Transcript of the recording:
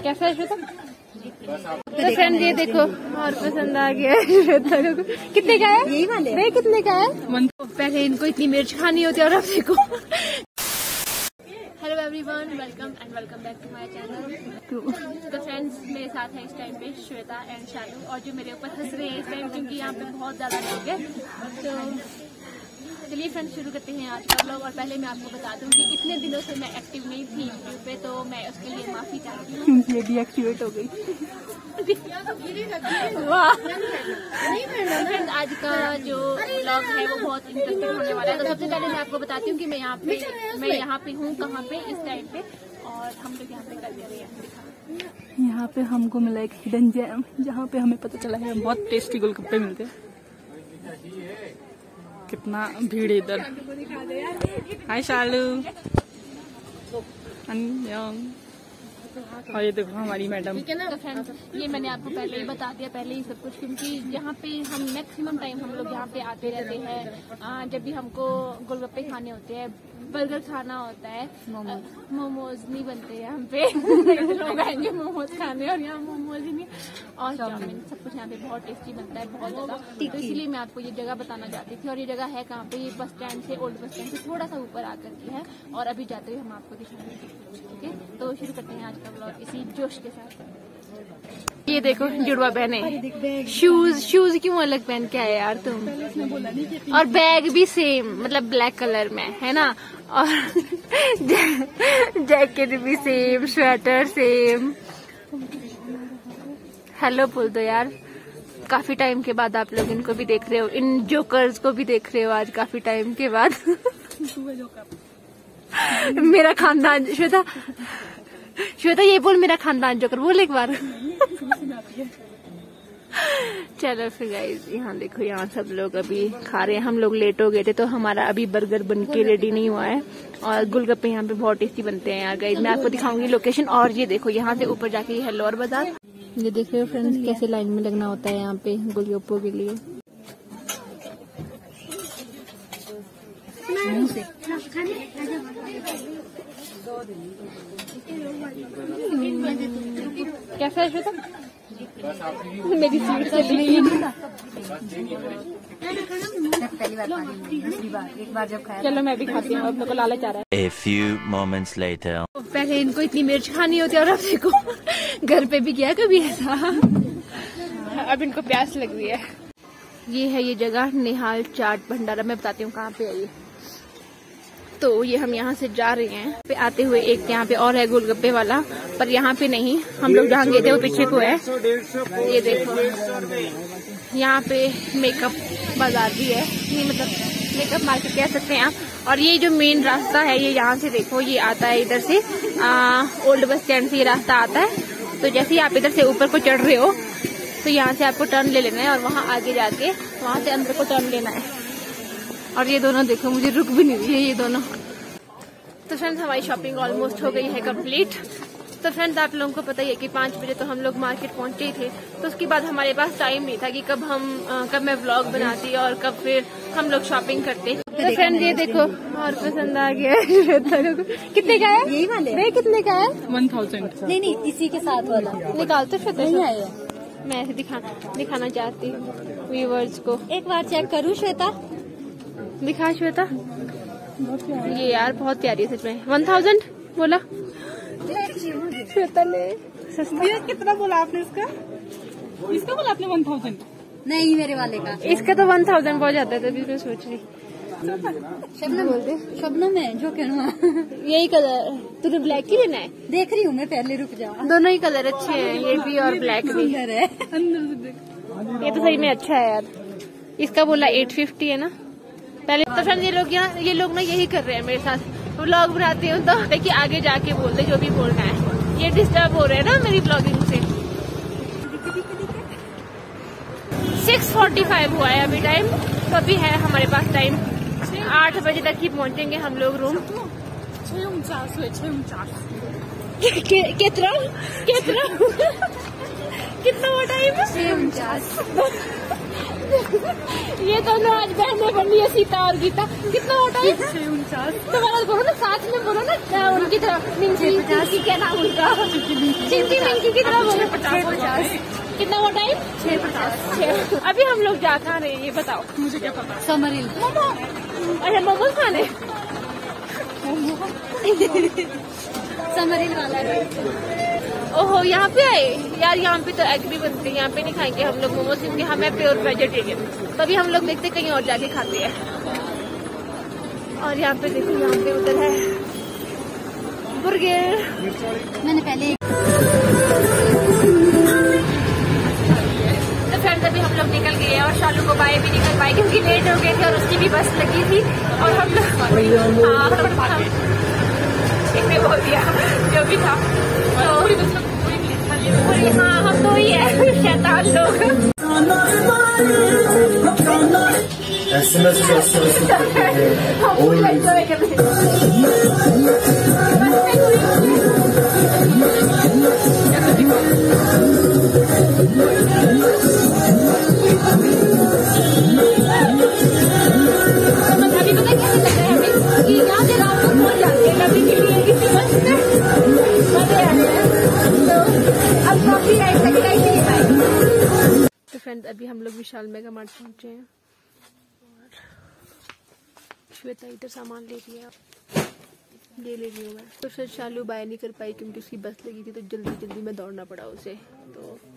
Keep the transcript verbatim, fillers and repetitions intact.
कैसा है श्वेता? तो फ्रेंड ये देखो और पसंद आ गया है श्वेता को। कितने का है? यही वाले भाई कितने का है? पहले इनको इतनी मिर्च खानी होती है और अब देखो। Hello everyone, welcome and welcome back to my channel. तो फ्रेंड्स मेरे साथ है इस टाइम पे श्वेता एंड शालू, और जो मेरे ऊपर हंस रहे हैं इस टाइम क्योंकि यहाँ पे बहुत ज्यादा लोग हैं। तो चलिए फ्रेंड्स शुरू करते हैं आज का व्लॉग। और पहले मैं आपको बता दूं कि इतने दिनों से मैं एक्टिव नहीं थी यूट्यूब पे, तो मैं उसके लिए माफी चाहती हूँ। ये डीएक्टिवेट हो गई। वाह फ्रेंड्स, आज का जो व्लॉग है वो बहुत इंटरेस्टिंग होने वाला है। तो सबसे पहले मैं आपको बताती हूँ कि मैं यहाँ पे मैं यहाँ पे हूँ कहाँ पे इस टाइम पे, और हम लोग यहाँ पे कर रहे हैं। यहाँ पे हमको मिला एक हिडन जैम, जहाँ पे हमें पता चला है बहुत टेस्टी गोलगप्पे मिलते हैं। कितना भीड़ है इधर। हाय शालू, और ये देखो हमारी मैडम। ठीक है ना। तो फ्रेंड्स ये मैंने आपको पहले ही बता दिया, पहले ही सब कुछ, क्योंकि यहाँ पे हम मैक्सिमम टाइम हम लोग यहाँ पे आते रहते हैं। जब भी हमको गोलगप्पे खाने होते हैं, बर्गर खाना होता है, मोमोज नहीं बनते यहाँ पे। लोग आएंगे मोमोज खाने और यहाँ मोमोज ही नहीं, और चाउमीन, सब कुछ यहाँ पे बहुत टेस्टी बनता है, बहुत ज्यादा। तो इसीलिए मैं आपको ये जगह बताना चाहती थी। और ये जगह है कहाँ पे? ये बस स्टैंड से, ओल्ड बस स्टैंड से थोड़ा सा ऊपर आकर की है, और अभी जाते हुए हम आपको दिखाएंगे। ठीक है, तो शुरू करते हैं आज का व्लॉग इसी जोश के साथ। ये देखो जुड़वा बहने, शूज शूज क्यों अलग पहन के आए यार तुम? और बैग भी सेम, मतलब ब्लैक कलर में है ना, और जैकेट भी सेम, स्वेटर सेम। हेलो बोल दो यार, काफी टाइम के बाद आप लोग इनको भी देख रहे हो, इन जोकर्स को भी देख रहे हो आज काफी टाइम के बाद। मेरा खानदान, श्वेता श्वेता ये बोल, मेरा खानदान जोकर बोल एक बार। चलो फिर गाइस, यहाँ देखो, यहाँ सब लोग अभी खा रहे हैं। हम लोग लेट हो गए थे तो हमारा अभी बर्गर बन के रेडी नहीं हुआ है, और गोलगप्पे यहाँ पे बहुत टेस्टी बनते हैं यार गाइस। मैं आपको दिखाऊंगी लोकेशन। और ये देखो यहाँ से ऊपर जाके है लौर बाजार। ये देख रहे हो फ्रेंड्स कैसे लाइन में लगना होता है यहाँ पे गोलगप्पों के लिए। कैसा है श्वेता? मेरी सीट चली गई। पहली बार दूसरी बार एक बार जब खाया। चलो मैं भी खाती हूँ, अब मेरे को लालच आ रहा है। A few moments later. पहले इनको इतनी मिर्च खानी होती है, और अब देखो घर पे भी किया कभी ऐसा। अब इनको प्यास लग रही है। ये है ये जगह निहाल चाट भंडारा। मैं बताती हूँ कहाँ पे है ये। तो ये हम यहाँ से जा रहे हैं, पे आते हुए एक यहाँ पे और है गोलगप्पे वाला, पर यहाँ पे नहीं, हम लोग जहाँ गए थे वो पीछे को है। ये देखो यहाँ पे मेकअप बाजार भी है, ये मतलब मेकअप मार्केट कह सकते हैं आप। और ये जो मेन रास्ता है ये यहाँ से देखो, ये आता है इधर से, आ, ओल्ड बस स्टैंड से ये रास्ता आता है। तो जैसे ही आप इधर से ऊपर को चढ़ रहे हो तो यहाँ से आपको टर्न ले लेना है, और वहाँ आगे जाके वहाँ से अंदर को टर्न लेना है। और ये दोनों देखो, मुझे रुक भी नहीं रही है ये दोनों। तो फ्रेंड्स हमारी शॉपिंग ऑलमोस्ट हो गई है कंप्लीट। तो फ्रेंड्स आप लोगों को पता ही है कि पाँच बजे तो हम लोग मार्केट पहुंचे ही थे, तो उसके बाद हमारे पास टाइम नहीं था कि कब हम आ, कब मैं व्लॉग बनाती और कब फिर हम लोग शॉपिंग करते। तो फ्रेंड्स ये देखो और पसंद आ गया है। कितने का है? यही वाले भाई कितने का है? One thousand. नहीं नहीं, इसी के साथ वाला निकालते फिर नहीं आया। मैं ऐसे दिखा दिखाना चाहती हूँ व्यूअर्स को। एक बार चेक करूँ श्वेता? दिखा श्वेता, ये यार बहुत प्यारी है सच में। वन थाउजेंड बोला श्वेता ने। सस्ता कितना बोला आपने इसका? इसका बोला आपने वन थाउजेंड? नहीं, मेरे वाले का। इसका तो वन थाउजेंड बहुत जाता है, तभी मैं सोच रही। शबनम बोलते, शबनम है जो कहना। यही कलर तुझे ब्लैक ही लेना है? देख रही हूँ मैं, पहले रुक जा। दोनों ही कलर अच्छे हैं, ये भी और ब्लैक भी। है अंदर से देख, ये तो सही में अच्छा है यार। इसका बोला एट फिफ्टी है ना पहले। तो फ्रेंड्स ये लोग यहाँ ये लोग ना यही कर रहे हैं मेरे साथ। व्लॉग बनाती हूँ तो देखिए आगे जाके बोलते जो भी बोलना है। ये डिस्टर्ब हो रहे हैं ना मेरी ब्लॉगिंग से। सिक्स फोर्टी फाइव हुआ है अभी टाइम, तो अभी है हमारे पास टाइम। आठ बजे तक ही पहुँचेंगे हम लोग रूम। छह उनचास हुए, छह उनचास। कितना कितना कितना हुआ टाइम? छह उनचास। ये दोनों आज बहने बन रही है, सीता और गीता। कितना मोटा है? तुम्हारा बोलो ना, साथ में बोलो ना उनकी तरह। मिंकी पचासी, क्या नाम उनका? चिंकी मिंकी की तरह बोलो। पचास। कितना मोटा है? छह पचास। अभी हम लोग जा कहाँ रहे हैं ये बताओ? मुझे क्या पता। समरिल मोमो। अच्छा मोमोज खाने। समरिल वाला है। ओहो यहाँ पे आए यार, यहाँ पे तो एग भी बनते हैं। यहाँ पे नहीं खाएंगे हम लोग मोमोज, क्योंकि हमें प्योर वेजिटेरियन। तभी हम लोग देखते कहीं और जाके खाते हैं। और यहाँ पे देखो, यहाँ पे उधर है बुर्गर। मैंने पहले तो फ्रेंड्स अभी हम लोग निकल गए और शालू को बाय भी निकल पाए क्योंकि लेट हो गए थे और उसकी भी बस लगी थी। और हम लोग हाँ इसने बोल दिया जो भी था। तो पूरी हाँ हम तो ही है शैतान लोग। अभी पता कैसे लग रहा है हमें कि यहाँ से रात को पहुँच जाते हैं कभी के लिए किसी बस में मजे आ रहे हैं। तो अब काफी राइड तक राइड नहीं पाएंगे। तो फ्रेंड्स अभी हम लोग विशाल मेगा मार्ट पहुँचे हैं और श्वेता इधर सामान ले रही है, ये ले रही हूँ मैं। तो फिर शालू बाय नहीं कर पाई क्योंकि उसकी बस लगी थी, तो जल्दी जल्दी में दौड़ना पड़ा उसे। तो